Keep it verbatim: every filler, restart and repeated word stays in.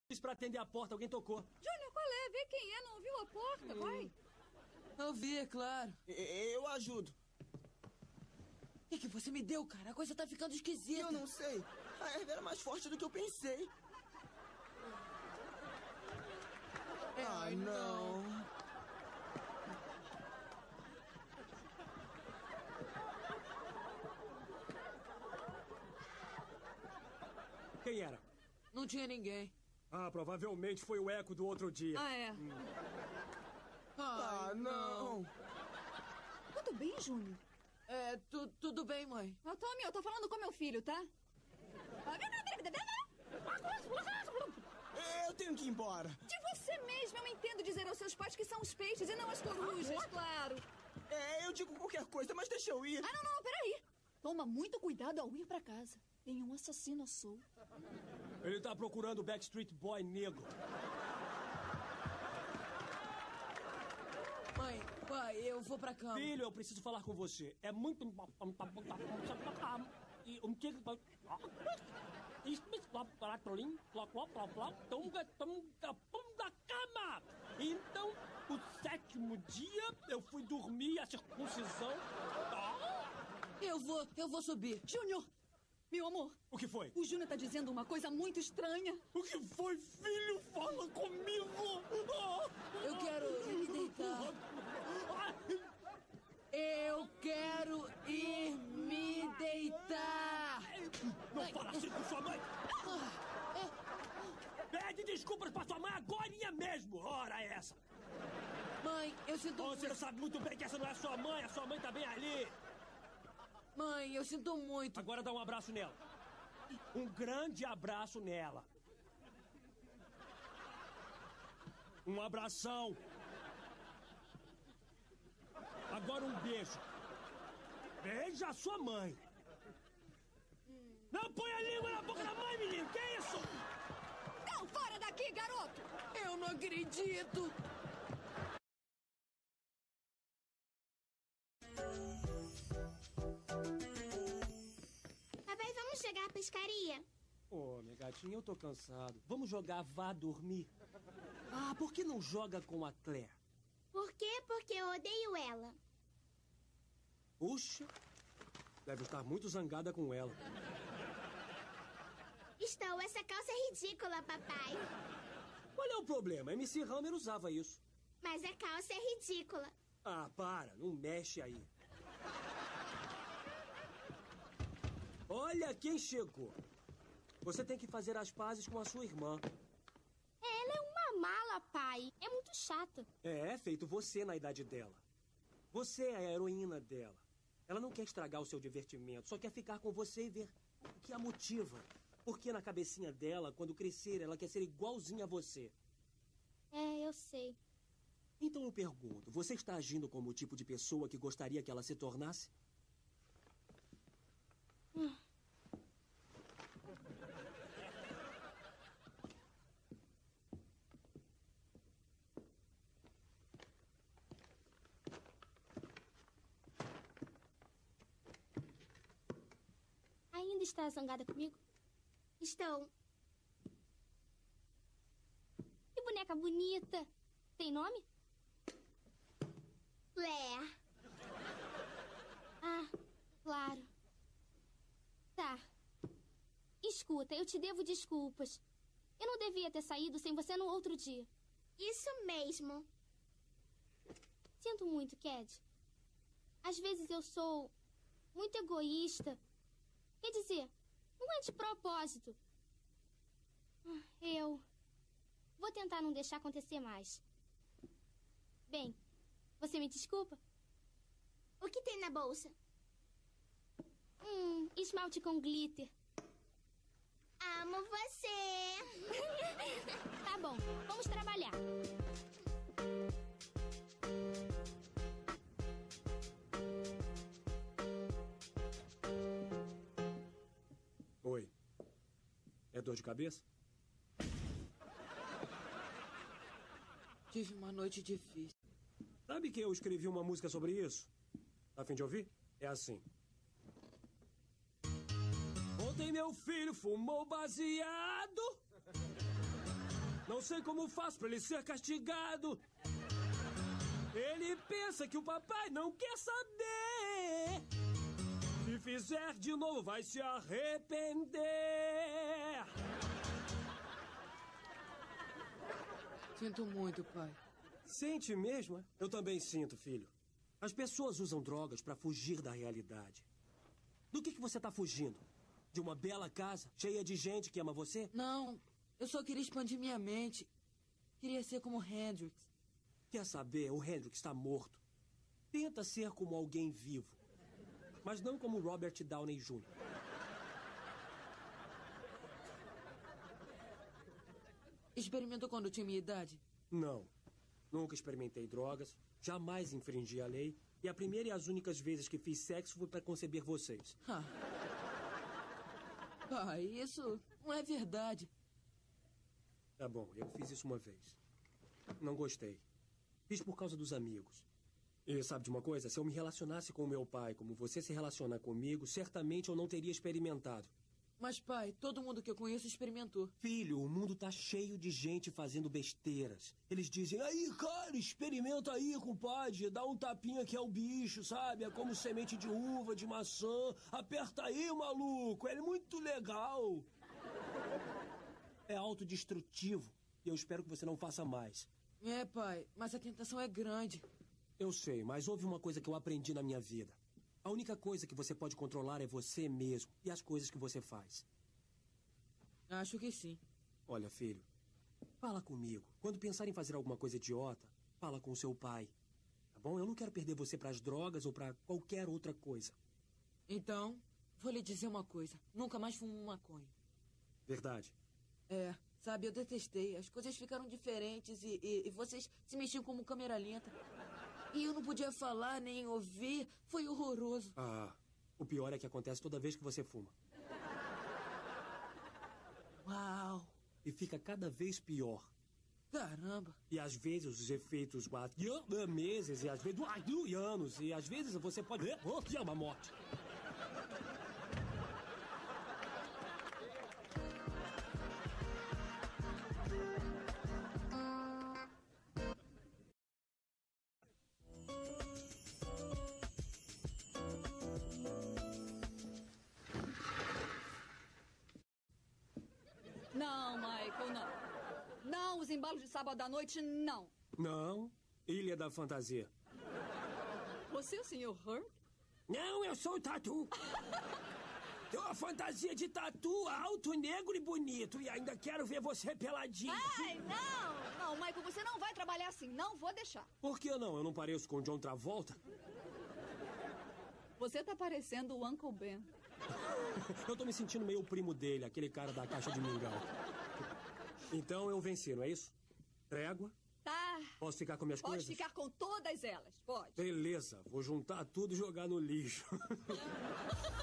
Pra atender a porta, alguém tocou. Júnior, qual é? Vê quem é, não ouviu a porta, vai. Eu vi, é claro. Eu ajudo. O que, que você me deu, cara? A coisa tá ficando esquisita. Eu não sei. A erva era mais forte do que eu pensei. É, ah, não. Quem era? Não tinha ninguém. Ah, provavelmente foi o eco do outro dia. Ah, é. Hum. Ah, não. Tudo bem, Júnior? É, tu, tudo bem, mãe. Ah, Tommy, eu tô falando com meu filho, tá? Eu tenho que ir embora. De você mesmo, eu entendo dizer aos seus pais que são os peixes e não as corujas, claro. É, eu digo qualquer coisa, mas deixa eu ir. Ah, não, não, não, peraí. Toma muito cuidado ao ir pra casa. Tem um assassino solto. Ele tá procurando o Backstreet Boy negro. Mãe, pai, eu vou pra cama. Filho, eu preciso falar com você. É muito... E um que... da cama! Então, o sétimo dia, eu fui dormir, a circuncisão... Eu vou, eu vou subir. Júnior! Meu amor. O que foi? O Júnior tá dizendo uma coisa muito estranha. O que foi, filho? Fala comigo! Eu quero ir me deitar. Eu quero ir me deitar. Não fala assim com sua mãe! Pede desculpas pra sua mãe agora mesmo! Ora essa! Mãe, eu sinto muito... Você não sabe muito bem que essa não é sua mãe, a sua mãe tá bem ali! Mãe, eu sinto muito. Agora dá um abraço nela. Um grande abraço nela. Um abração. Agora um beijo. Beija a sua mãe. Não põe a língua na boca da mãe, menino. Que é isso? Não, fora daqui, garoto. Eu não acredito. Jogar a pescaria? Ô, oh, minha gatinha, eu tô cansado. Vamos jogar Vá Dormir. Ah, por que não joga com a Claire? Por quê? Porque eu odeio ela. Puxa, deve estar muito zangada com ela. Estou, essa calça é ridícula, papai. Qual é o problema? M C Hammer usava isso. Mas a calça é ridícula. Ah, para, não mexe aí. Olha quem chegou. Você tem que fazer as pazes com a sua irmã. Ela é uma mala, pai. É muito chata. É, feito você na idade dela. Você é a heroína dela. Ela não quer estragar o seu divertimento, só quer ficar com você e ver o que a motiva. Porque na cabecinha dela, quando crescer, ela quer ser igualzinha a você. É, eu sei. Então eu pergunto, você está agindo como o tipo de pessoa que gostaria que ela se tornasse? Hum. Ainda está zangada comigo? Estou. Que boneca bonita. Tem nome? Claire. Ah, claro. Tá. Escuta, eu te devo desculpas. Eu não devia ter saído sem você no outro dia. Isso mesmo. Sinto muito, Cad. Às vezes eu sou muito egoísta. Quer dizer, não é de propósito. Eu vou tentar não deixar acontecer mais. Bem, você me desculpa? O que tem na bolsa? Hum, esmalte com glitter. Amo você. Tá bom, vamos trabalhar. Oi. É dor de cabeça? Tive uma noite difícil. Sabe que eu escrevi uma música sobre isso? Tá a fim de ouvir? É assim. Ontem meu filho fumou baseado. Eu sei como faço para ele ser castigado. Ele pensa que o papai não quer saber. Se fizer de novo, vai se arrepender. Sinto muito, pai. Sente mesmo? É? Eu também sinto, filho. As pessoas usam drogas para fugir da realidade. Do que, que você está fugindo? De uma bela casa, cheia de gente que ama você? Não, eu só queria expandir minha mente. Queria ser como Hendrix. Quer saber? O Hendrix está morto. Tenta ser como alguém vivo. Mas não como Robert Downey Júnior Experimentou quando tinha minha idade? Não. Nunca experimentei drogas, jamais infringi a lei. E a primeira e as únicas vezes que fiz sexo foi para conceber vocês. Ah. Pai, isso não é verdade. Tá bom, eu fiz isso uma vez. Não gostei. Fiz por causa dos amigos. E sabe de uma coisa? Se eu me relacionasse com o meu pai como você se relaciona comigo, certamente eu não teria experimentado. Mas, pai, todo mundo que eu conheço experimentou. Filho, o mundo tá cheio de gente fazendo besteiras. Eles dizem, aí, cara, experimenta aí, compadre. Dá um tapinha que é o bicho, sabe? É como semente de uva, de maçã. Aperta aí, maluco. É muito legal. É autodestrutivo. E eu espero que você não faça mais. É, pai, mas a tentação é grande. Eu sei, mas houve uma coisa que eu aprendi na minha vida. A única coisa que você pode controlar é você mesmo e as coisas que você faz. Acho que sim. Olha, filho, fala comigo. Quando pensar em fazer alguma coisa idiota, fala com o seu pai. Tá bom? Eu não quero perder você para as drogas ou para qualquer outra coisa. Então, vou lhe dizer uma coisa. Nunca mais fumo maconha. Verdade. É, sabe, eu detestei. As coisas ficaram diferentes e, e, e vocês se mexiam como câmera lenta. E eu não podia falar nem ouvir. Foi horroroso. Ah, o pior é que acontece toda vez que você fuma. Uau. E fica cada vez pior. Caramba. E às vezes os efeitos batem meses, e às vezes anos, e às vezes você pode... Oh, que é uma morte. Não, Michael, não. Não, os embalos de sábado à noite, não. Não, Ilha da Fantasia. Você é o senhor Hurt? Não, eu sou o Tatu. Tenho uma fantasia de tatu alto, negro e bonito. E ainda quero ver você peladinho. Ai, não! Não, Michael, você não vai trabalhar assim. Não vou deixar. Por que não? Eu não pareço com o John Travolta? Você tá parecendo o Uncle Ben. Eu tô me sentindo meio o primo dele, aquele cara da caixa de mingau. Então eu venci, não é isso? Trégua? Tá. Posso ficar com minhas Pode coisas? Pode ficar com todas elas, pode. Beleza, vou juntar tudo e jogar no lixo.